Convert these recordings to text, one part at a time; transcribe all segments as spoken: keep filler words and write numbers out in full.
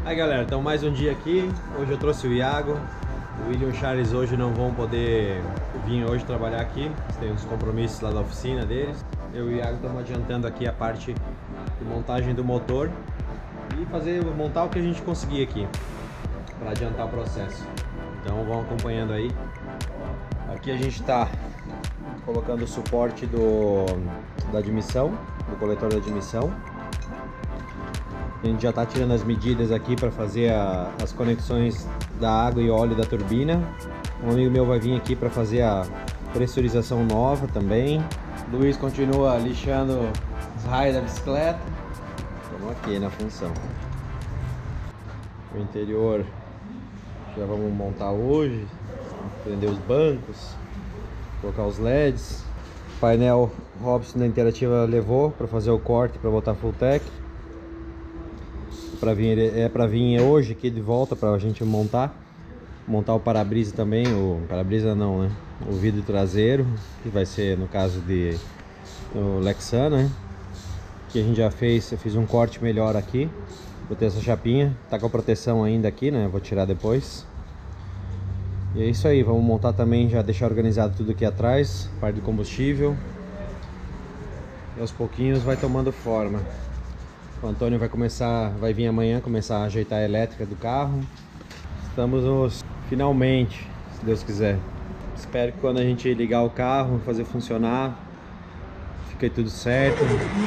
Aí galera, então mais um dia aqui. Hoje eu trouxe o Iago. O William e o Charles hoje não vão poder vir hoje trabalhar aqui. Eles têm uns compromissos lá da oficina deles. Eu e o Iago estamos adiantando aqui a parte de montagem do motor e fazer, montar o que a gente conseguir aqui para adiantar o processo. Então vão acompanhando aí. Aqui a gente está colocando o suporte do, da admissão, do coletor da admissão. A gente já está tirando as medidas aqui para fazer a, as conexões da água e óleo da turbina. Um amigo meu vai vir aqui para fazer a pressurização nova também. O Luiz continua lixando os raios da bicicleta. Estamos aqui na função. O interior já vamos montar hoje. Prender os bancos, colocar os L E Ds. O painel Robson da Interativa levou para fazer o corte para botar full tech. Pra vir, é para vir hoje aqui de volta para a gente montar montar o para-brisa também, o para-brisa não, né? O vidro traseiro, que vai ser no caso de o Lexan, né? Que a gente já fez, eu fiz um corte melhor aqui, botei essa chapinha, tá com a proteção ainda aqui, né? Vou tirar depois. E é isso aí, vamos montar também, já deixar organizado tudo aqui atrás, parte do combustível. E aos pouquinhos vai tomando forma. O Antônio vai começar, vai vir amanhã começar a ajeitar a elétrica do carro. Estamos nos finalmente, se Deus quiser. Espero que quando a gente ligar o carro, fazer funcionar, fique tudo certo.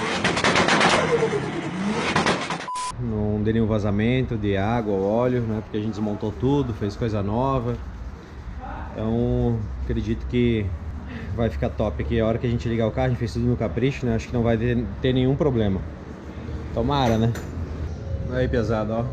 Não dê nenhum vazamento de água ou óleo, né? Porque a gente desmontou tudo, fez coisa nova. Então, acredito que vai ficar top aqui. A hora que a gente ligar o carro, a gente fez tudo no capricho, né? Acho que não vai ter, ter nenhum problema. Tomara, né? Aí, pesado, ó.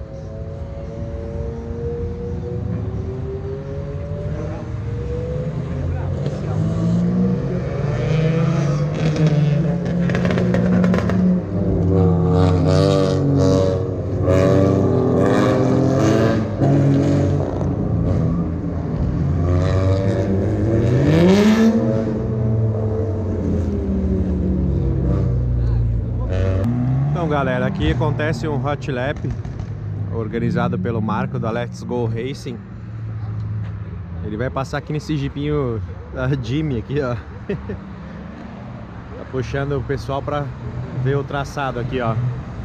Galera, aqui acontece um hot lap organizado pelo Marco da Let's Go Racing. Ele vai passar aqui nesse jipinho da Jimmy aqui, ó. Tá puxando o pessoal para ver o traçado aqui, ó.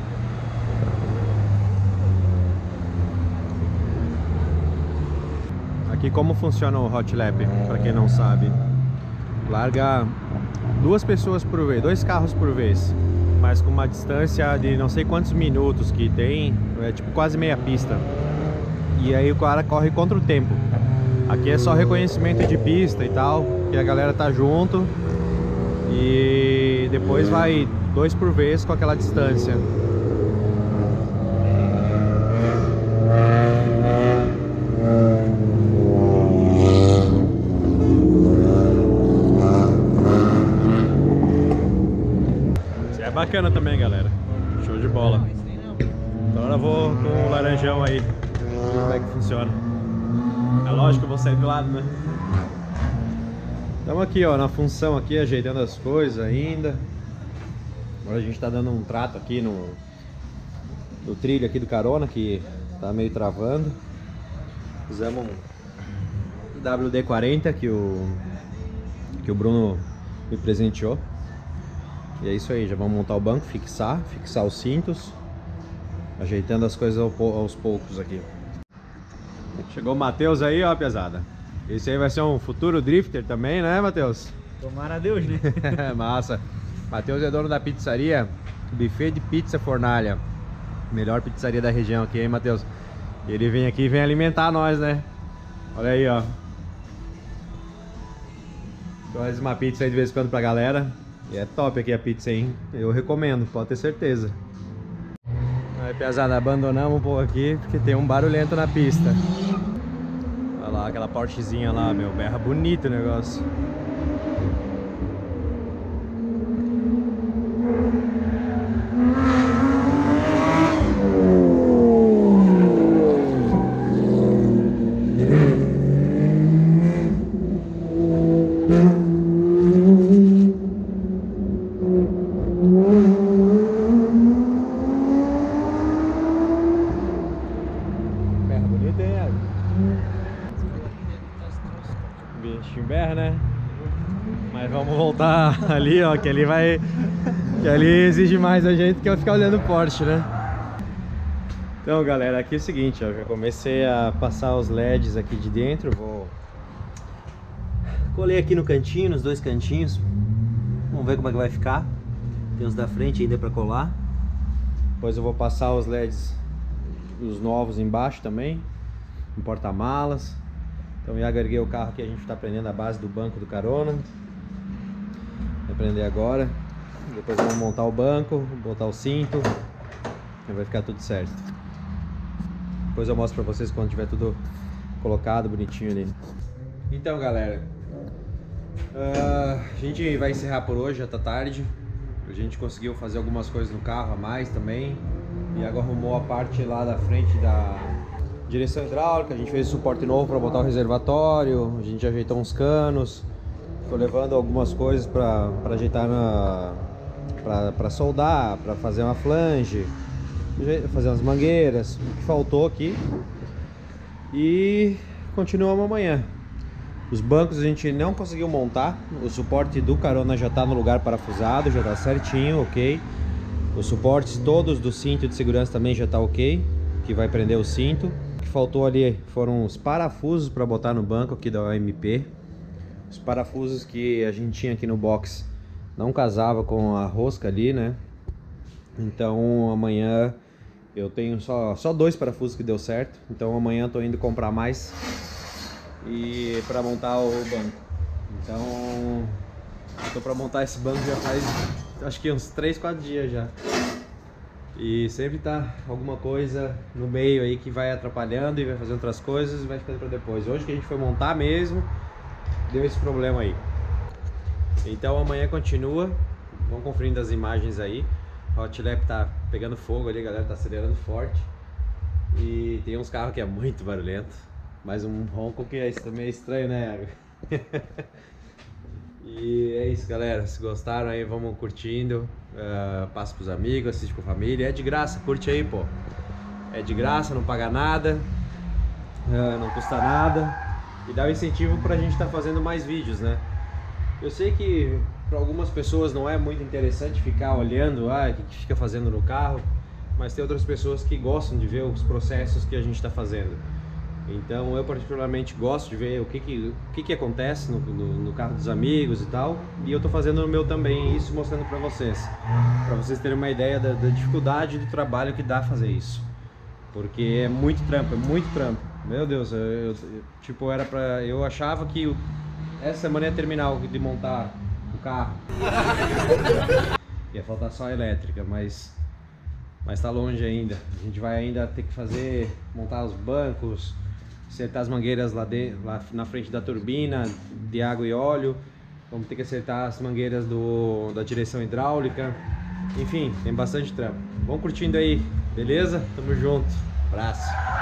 Aqui como funciona o hot lap, para quem não sabe. Larga duas pessoas por vez, dois carros por vez, mas com uma distância de não sei quantos minutos que tem, é tipo quase meia pista. E aí o cara corre contra o tempo. Aqui é só reconhecimento de pista e tal, que a galera tá junto. E depois vai dois por vez com aquela distância. Bacana também, galera. Show de bola. Agora eu vou com o laranjão aí, ver como é que funciona. É lógico que eu vou sair do lado, né? Estamos aqui, ó, na função aqui, ajeitando as coisas ainda. Agora a gente tá dando um trato aqui no, no trilho aqui do carona, que tá meio travando. Fizemos um W D quarenta que o, que o Bruno me presenteou. E é isso aí, já vamos montar o banco, fixar, fixar os cintos, ajeitando as coisas aos poucos aqui. Chegou o Matheus aí, ó, pesada. Esse aí vai ser um futuro drifter também, né, Matheus? Tomara a Deus, né? Massa. Matheus é dono da pizzaria Buffet de Pizza Fornalha. Melhor pizzaria da região aqui, hein, Matheus? Ele vem aqui e vem alimentar nós, né? Olha aí, ó. Faz uma pizza aí de vez em quando pra galera. E é top aqui a pizza, hein? Eu recomendo, pode ter certeza. Aí, pesada, abandonamos um pouco aqui porque tem um barulhento na pista. Olha lá, aquela Porschezinha lá, meu, berra bonito o negócio. O bichinho berra, né? Mas vamos voltar ali, ó, que ali vai... Que ali exige mais a gente que eu ficar olhando o Porsche, né? Então, galera, aqui é o seguinte, ó, já comecei a passar os L E Ds aqui de dentro. Vou... Colei aqui no cantinho, nos dois cantinhos. Vamos ver como é que vai ficar. Tem os da frente ainda pra colar. Depois eu vou passar os L E Ds, os novos embaixo também, no porta-malas. Então eu já erguei o carro aqui, a gente tá prendendo a base do banco do carona. Vou prender agora. Depois vamos montar o banco, botar o cinto. E vai ficar tudo certo. Depois eu mostro pra vocês quando tiver tudo colocado, bonitinho ali. Então, galera, uh, a gente vai encerrar por hoje, já tá tarde. A gente conseguiu fazer algumas coisas no carro a mais também. E agora arrumou a parte lá da frente da direção hidráulica. A gente fez suporte novo para botar o reservatório. A gente ajeitou uns canos. Tô levando algumas coisas para ajeitar na... para soldar, para fazer uma flange, fazer umas mangueiras, o que faltou aqui. E continuamos amanhã. Os bancos a gente não conseguiu montar. O suporte do carona já está no lugar parafusado, já está certinho, ok. Os suportes todos do cinto de segurança também já está ok, que vai prender o cinto. O que faltou ali foram os parafusos para botar no banco aqui da O M P. Os parafusos que a gente tinha aqui no box não casava com a rosca ali, né? Então amanhã eu tenho só, só dois parafusos que deu certo. Então amanhã eu tô indo comprar mais e para montar o banco. Então eu tô para montar esse banco já faz acho que uns três, quatro dias já. E sempre tá alguma coisa no meio aí que vai atrapalhando e vai fazendo outras coisas e vai ficando para depois. Hoje que a gente foi montar mesmo, deu esse problema aí. Então amanhã continua. Vamos conferindo as imagens aí. O Hot Lap tá pegando fogo ali, a galera tá acelerando forte. E tem uns carros que é muito barulhento. Mais um ronco que é também é estranho, né? E é isso, galera. Se gostaram aí, vamos curtindo. Uh, passa pros amigos, assiste com a família. É de graça, curte aí, pô. É de graça, não paga nada, uh, não custa nada. E dá um incentivo pra gente estar tá fazendo mais vídeos, né? Eu sei que para algumas pessoas não é muito interessante ficar olhando ah, o que fica fazendo no carro, mas tem outras pessoas que gostam de ver os processos que a gente está fazendo. Então eu particularmente gosto de ver o que que, o que, que acontece no, no, no carro dos amigos e tal, e eu estou fazendo no meu também isso, mostrando para vocês, para vocês terem uma ideia da, da dificuldade do trabalho que dá fazer isso, porque é muito trampo, é muito trampo. Meu Deus, eu, eu, tipo era para eu achava que o essa semana ia terminar de montar o carro. Ia faltar só a elétrica, mas mas tá longe ainda. A gente vai ainda ter que fazer, montar os bancos, acertar as mangueiras lá, de, lá na frente da turbina de água e óleo. Vamos ter que acertar as mangueiras do, da direção hidráulica. Enfim, tem bastante trampo. Vamos curtindo aí, beleza? Tamo junto. Abraço.